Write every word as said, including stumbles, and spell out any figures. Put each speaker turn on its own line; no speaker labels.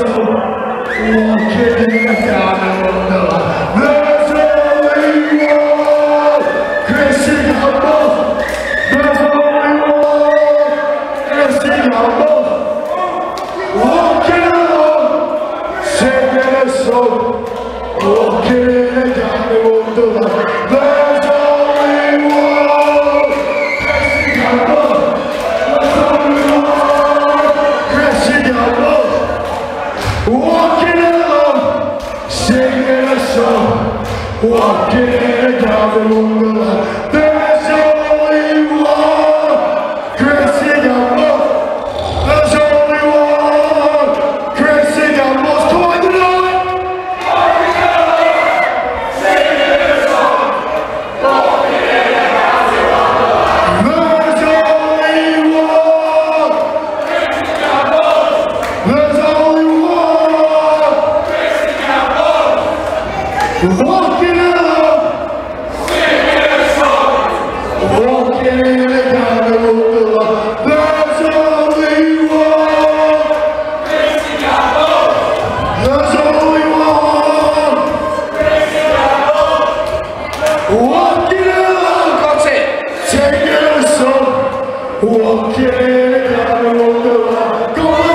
Walking down the wonderland, there's only one Chrissy Gambos. There's only one Chrissy Gambos. Come on, you know it. Sing this song. Walking down the wonderland. There's only one Chrissy Gambos. There's only one Chrissy Gambos. Walking Walking down the road, go on.